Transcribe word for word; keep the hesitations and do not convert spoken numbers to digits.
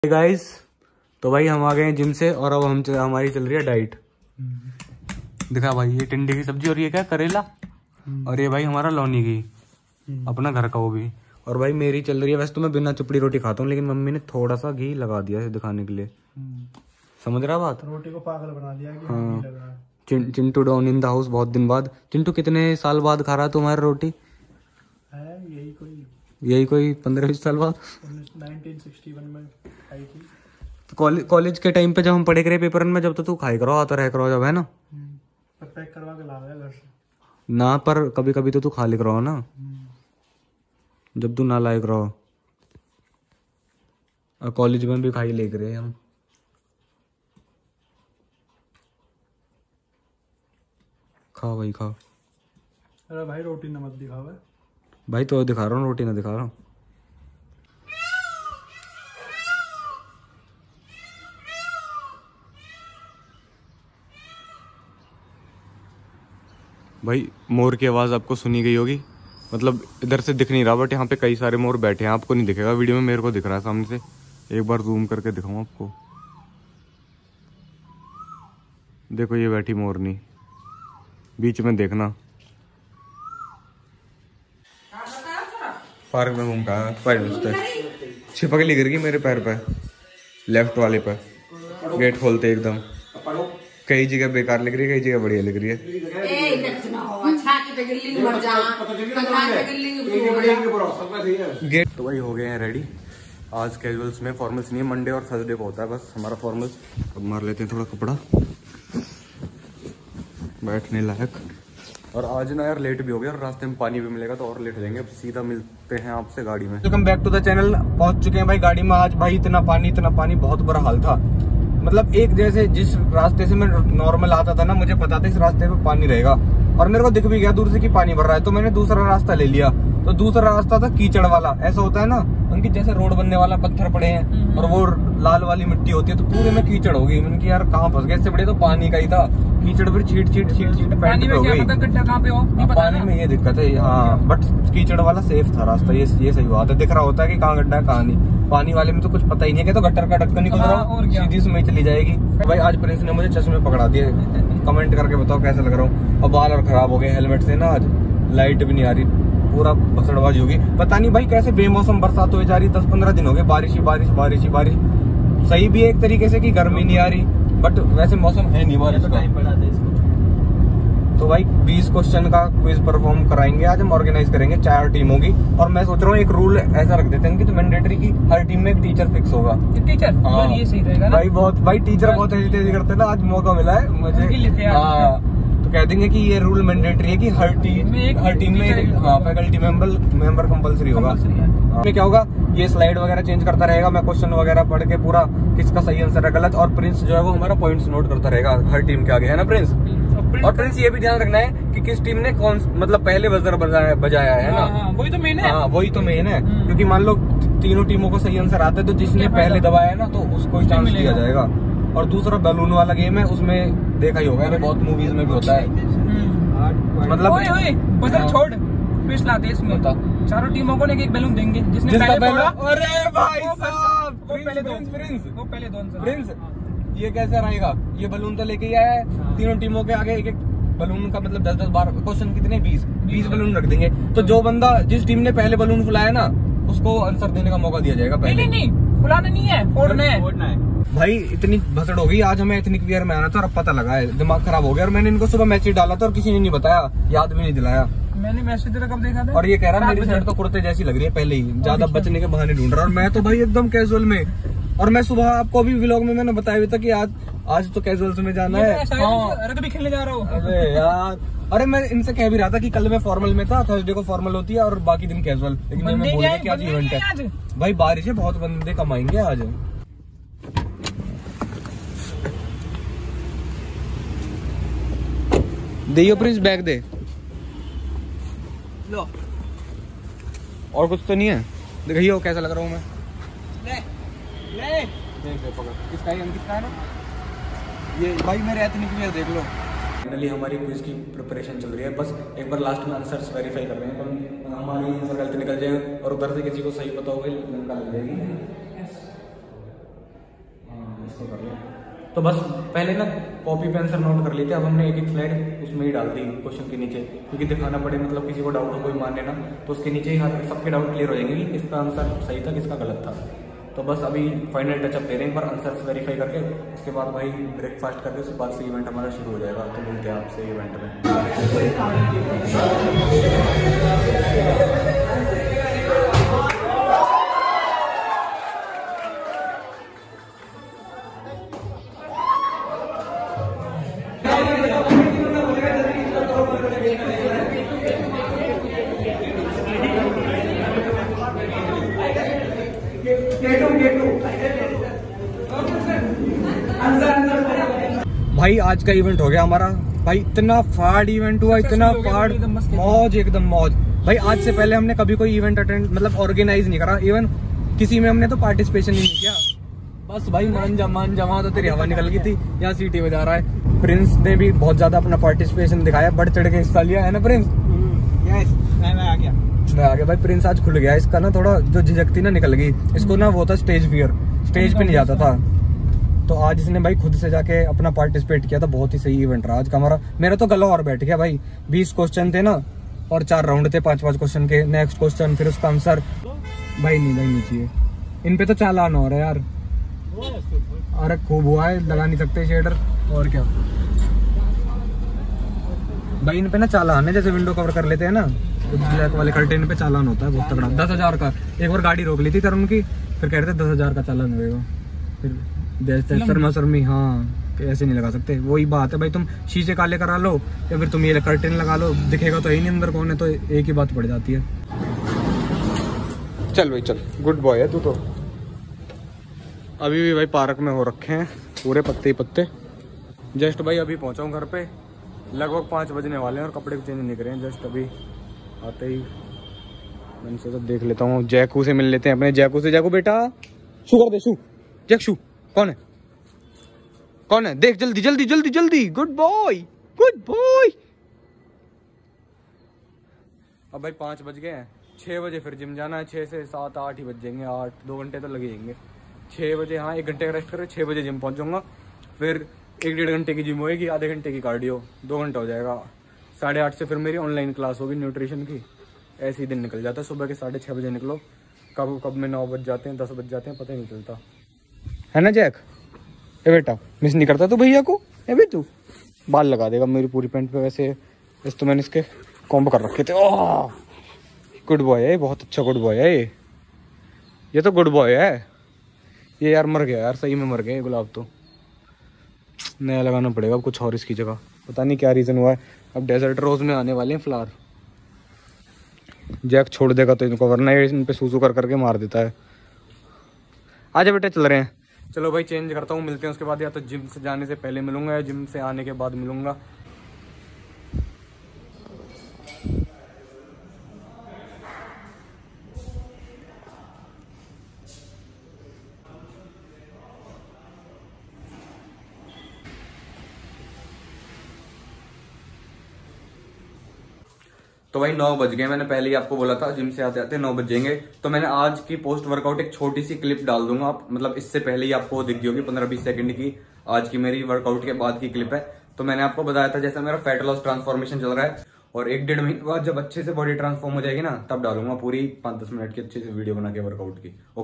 Guys, तो भाई हम आ गए हैं जिम से और अब हम हमारी चल रही है डाइट। दिखा भाई, ये टिंडे की सब्जी और ये क्या करेला, और ये भाई हमारा लौनी की अपना घर का वो भी। और भाई मेरी चल रही है, वैसे तो मैं बिना चुपड़ी रोटी खाता हूँ, लेकिन मम्मी ने थोड़ा सा घी लगा दिया है दिखाने के लिए। समझ रहा बात, रोटी को पागल बना दिया कि हाँ। चिं, Chintu down in the house बहुत दिन बाद। चिंटू कितने साल बाद खा रहा है तुम्हारी रोटी? है यही कोई यही कोई पंद्रह बीस साल बाद। उन्नीस सौ इकसठ में खाई थी। तो कॉलेज के टाइम पे जब हम पढ़े करे पेपर में, जब तो तू खाई करो आता रह करो जब, है ना? पर पैक करवा के ला गया घर से ना, पर कभी कभी तो तू खा ले करो ना, जब तू ना लायक रहो। और कॉलेज में भी खाई ले करे हम। खाओ भाई खाओ। अरे भाई रोटी न मत दिखावे भाई, तो दिखा रहा हूँ, रोटी ना दिखा रहा हूँ। भाई मोर की आवाज़ आपको सुनी गई होगी, मतलब इधर से दिख नहीं रहा, बट यहाँ पे कई सारे मोर बैठे हैं। आपको नहीं दिखेगा वीडियो में, मेरे को दिख रहा है सामने से। एक बार जूम करके दिखाऊँ आपको। देखो ये बैठी मोरनी, बीच में देखना। पार्क में घूम का छिपक ली गिर गई मेरे पैर पे, लेफ्ट वाले पे। गेट खोलते एकदम, कई जगह बेकार लग रही है, कई जगह बढ़िया लग रही है। गेट तो भाई हो गए हैं रेडी। आज कैजुअल्स में, फॉर्मल्स नहीं है, मंडे और थर्सडे को होता है बस हमारा फॉर्मल्स। अब मार लेते हैं थोड़ा कपड़ा बैठने लायक। और आज ना यार लेट भी हो गया और रास्ते में पानी भी मिलेगा तो और लेट हो जाएंगे। अब सीधा मिलते हैं आपसे गाड़ी में। Welcome back to the channel. पहुंच चुके हैं भाई गाड़ी में। आज भाई इतना पानी इतना पानी, बहुत बुरा हाल था। मतलब एक जैसे जिस रास्ते से मैं नॉर्मल आता था ना, मुझे पता था इस रास्ते पे पानी रहेगा, और मेरे को दिख भी गया दूर से कि पानी भर रहा है, तो मैंने दूसरा रास्ता ले लिया। तो दूसरा रास्ता था कीचड़ वाला। ऐसा होता है ना, उनकी जैसे रोड बनने वाला पत्थर पड़े हैं और वो लाल वाली मिट्टी होती है, तो पूरे में कीचड़ हो गई। मैंने कि यार कहाँ फंस गए, इससे बड़े तो पानी का ही था। कीचड़ फिर छीट छीट छीट छीट पैंट पे हो गई। पानी में ये दिक्कत है हाँ, बट कीचड़ वाला सेफ था रास्ता, ये ये सही बात है। दिख रहा होता है कि कहाँ गड्ढा है कहाँ नहीं। पानी वाले में तो कुछ पता ही नहीं है, तो गटर का ढक्कन निकल रहा है, सीधी उसमें चली जाएगी। भाई आज प्रिंस ने मुझे चश्मे पकड़ा दिए। कमेंट करके बताओ कैसा लग रहा हूँ। और बाल और खराब हो गए हेलमेट से ना, आज लाइट भी नहीं आ रही, पूरा भसड़बाजी होगी। पता नहीं भाई कैसे बेमौसम बरसात हो जा रही। दस पंद्रह दिन हो गए बारिश ही बारिश बारिश ही बारिश। सही भी एक तरीके से कि गर्मी नहीं आ रही, बट वैसे मौसम है नहीं बारिश का। तो भाई बीस क्वेश्चन का क्विज परफॉर्म कराएंगे आज हम, ऑर्गेनाइज करेंगे, चार टीम होगी। और मैं सोच रहा हूँ एक रूल ऐसा रख देते हैं कि तो मैंडेटरी की हर टीम में एक टीचर फिक्स होगा। टीचर हाँ ये सही रहेगा ना भाई। बहुत भाई टीचर बहुत हेजिटेट करते हैं ना, आज मौका मिला है मुझे। हाँ तो कह देंगे कि ये रूल मैंडेटरी है कि हर टीम हर टीम में हाँ फैकल्टी मेंबर मेंबर कंपलसरी होगा। में क्या होगा, ये स्लाइड वगैरह चेंज करता रहेगा, मैं क्वेश्चन वगैरह पढ़ के पूरा किसका सही आंसर है गलत, और प्रिंस जो है वो हमारा पॉइंट्स नोट करता रहेगा हर टीम के आगे, है ना प्रिंस? और प्रिंस ये भी ध्यान रखना है कि किस टीम ने कौन मतलब पहले बजर बजाया बजाया है ना। हाँ, वही तो मेन है। हाँ वही तो मेन है, क्योंकि मान लो तीनों टीमों को सही आंसर आता है तो जिसने पहले दबाया है ना तो उसको चांस दिया जाएगा। और दूसरा बैलून वाला गेम है, उसमें देखा ही होगा, बहुत मूवीज में भी होता है। मतलब ओए ओए बजर छोड़, ट्विस्ट लाते हैं इसमें। चारों टीमों को एक एक बैलून देंगे, जिसने पहले फोड़ा। अरे भाई साहब, वो पहले दो प्रिंस वो पहले दो प्रिंस ये कैसे रहेगा? ये बलून तो लेके ही आया है, तीनों टीमों के आगे एक एक बलून का मतलब दस दस बार क्वेश्चन कितने बीस बीस बलून रख देंगे। तो जो बंदा जिस टीम ने पहले बलून फुलाया ना उसको आंसर देने का मौका दिया जाएगा। पहले नहीं नहीं फुलाना नहीं है, फोड़ना है फोड़ना है। भाई इतनी भसड़ हो गई, आज हमें एथनिक वियर में आना था और अब पता लगा है, दिमाग खराब हो गया। और मैंने इनको सुबह मैसेज डाला था और किसी ने नहीं बताया, याद भी नहीं दिलाया। मैंने मैसेज तेरा कब देखा था? और ये कह रहा है मेरी शर्ट तो कुर्ते जैसी लग रही है पहले ही, ज्यादा बचने के बहाने ढूंढ रहा। और मैं तो भाई एकदम कैजुअल में। और मैं सुबह आपको भी व्लॉग में मैंने बताया था कि आज आज तो कैजुअल्स में जाना है। अरे कभी खेलने जा रहा हूँ। अरे यार, अरे मैं इनसे कह भी रहा था कि कल मैं फॉर्मल में था, थर्सडे को फॉर्मल होती है और बाकी दिन कैजुअल, लेकिन मैं बोल गया कि आज इवेंट है। भाई बारिश है, बहुत बंदे कमाएंगे आज। दियो प्रिंस बैग दे लो। और कुछ तो नहीं है? देखिए कैसा लग रहा हूँ मैं। ले ले देख ले पकड़, किसका है किसका है ना ये भाई मेरे एथनिक वियर देख लो। फाइनली हमारी क्विज की प्रिपरेशन चल रही है, बस एक बार लास्ट में आंसर्स वेरीफाई कर रहे हैं, तो हमारी आंसर गलती निकल जाए और उधर से किसी को सही पता होगा निकाल जाएगी। इसको कर लिया। तो बस पहले ना कॉपी पेन से नोट कर लेते, अब हमने एक एक स्लाइड उसमें ही डाल दी क्वेश्चन के नीचे, क्योंकि दिखाना पड़े, मतलब किसी को डाउट हो कोई माने ना, तो उसके नीचे ही हर सबके डाउट क्लियर हो जाएंगे कि किसका आंसर सही था किसका गलत था। तो बस अभी फाइनल टचअप दे रहे हैं एक बार आंसर्स वेरीफाई करके, उसके बाद भाई ब्रेकफास्ट करके उसके बाद से इवेंट हमारा शुरू हो जाएगा। तो मिलते हैं आपसे इवेंट में। भाई आज का इवेंट हो गया हमारा, भाई इतना फाड़ इवेंट हुआ, इतना फाड़, मौज एकदम मौज। भाई आज से पहले हमने कभी कोई इवेंट अटेंड मतलब ऑर्गेनाइज नहीं करा, इवन किसी में हमने तो पार्टिसिपेशन ही नहीं किया। बस भाई मान जा मान जा, वहां तो तेरी हवा निकल गई थी, यहाँ सीटी बजा रहा है। प्रिंस ने भी बहुत ज्यादा अपना पार्टिसिपेशन दिखाया, बढ़ चढ़ के हिस्सा लिया है ना प्रिंस? यस, मैं आ गया मैं आ गया भाई। प्रिंस आज खुल गया, इसका ना थोड़ा जो झिझक थी ना निकल गई, इसको ना वो था स्टेज फियर, स्टेज पे नहीं जाता था। तो आज इसने भाई खुद से जाके अपना पार्टिसिपेट किया था, बहुत ही सही इवेंट रहा आज का हमारा। मेरा तो गला और बैठ गया भाई, बीस क्वेश्चन थे ना और चार राउंड थे पांच पांच क्वेश्चन के, नेक्स्ट क्वेश्चन फिर उसका आंसर। भाई नहीं भाई नहीं चाहिए, इन पे तो चालान हो रहा है यार। अरे खूब हुआ है, लगा नहीं सकते शेडर और क्या भाई, इन पे ना चालान है, जैसे विंडो कवर कर लेते हैं ना ब्लैक वाले कर्टेन पे चालान होता है बहुत तगड़ा, दस हजार का। एक बार गाड़ी रोक ली थी तरुण की, फिर कह रहे थे दस हजार का चालान होगा, फिर शर्मा शर्मी। हाँ ऐसे नहीं लगा सकते, वही बात है भाई, तुम शीशे काले करा लो या फिर तुम ये कर्टेन लगा लो, दिखेगा तो ही नहीं अंदर कौन है, तो एक ही बात पड़ जाती है। चल भाई चल, गुड बॉय है तू तो। अभी भी भाई पार्क में हो रखे हैं पूरे पत्ते ही पत्ते। जस्ट भाई अभी पहुंचा हूँ घर पे, लगभग पाँच बजने वाले हैं और कपड़े भी चेंज नहीं करे हैं। जस्ट अभी आते ही मैंने सोचा देख लेता हूँ, जैकू से मिल लेते हैं अपने जैकू से। जैकू बेटा शू कर दे, शू जैक शू। कौन है कौन है देख, जल्दी जल्दी जल्दी जल्दी। Good bye good bye. अब भाई पाँच बज गए हैं, छः बजे फिर जिम जाना है, छः से सात आठ ही बज जाएंगे, आठ दो घंटे तो लगे जाएंगे। छः बजे हाँ एक घंटे का रेस्ट करके छः बजे जिम पहुंच जाऊंगा, फिर एक डेढ़ घंटे की जिम होएगी, आधे घंटे की कार्डियो, दो घंटा हो जाएगा। साढ़े आठ से फिर मेरी ऑनलाइन क्लास होगी न्यूट्रिशन की। ऐसे ही दिन निकल जाता है, सुबह के साढ़े छः बजे निकलो, कब कब में नौ बज जाते हैं, दस बज जाते हैं, पता ही नहीं चलता है ना जैक? ए बेटा मिस नहीं करता तू भैया को? ए बे तू बाल लगा देगा मेरी पूरी पैंट पे। वैसे इस तो मैंने इसके कॉम्ब कर रखे थे। ओह गुड बॉय है, बहुत अच्छा गुड बॉय है ये ये तो गुड बॉय है ये। यार मर गया यार, सही में मर गया ये गुलाब तो। नया लगाना पड़ेगा अब कुछ और इसकी जगह, पता नहीं क्या रीज़न हुआ है। अब डेजर्ट रोज में आने वाले हैं फ्लावर। जैक छोड़ देगा तो इनको, वरना ये इन पे सूसू कर करके मार देता है। आजा बेटा चल रहे हैं। चलो भाई चेंज करता हूँ, मिलते हैं उसके बाद, या तो जिम से जाने से पहले मिलूंगा या जिम से आने के बाद मिलूंगा। तो भाई नौ बज गए, मैंने पहले ही आपको बोला था जिम से आते आते नौ बज जाएंगे। तो मैंने आज की पोस्ट वर्कआउट एक छोटी सी क्लिप डाल दूंगा, आप मतलब इससे पहले ही आपको दिख गई होगी, पंद्रह बीस सेकंड की। आज की मेरी वर्कआउट के बाद की क्लिप है। तो मैंने आपको बताया था जैसा मेरा फैट लॉस ट्रांसफॉर्मेशन चल रहा है, और एक डेढ़ महीने बाद जब अच्छे से बॉडी ट्रांसफॉर्म हो जाएगी ना, तब डालूंगा पूरी पांच दस मिनट की अच्छी से वीडियो बना के वर्कआउट की।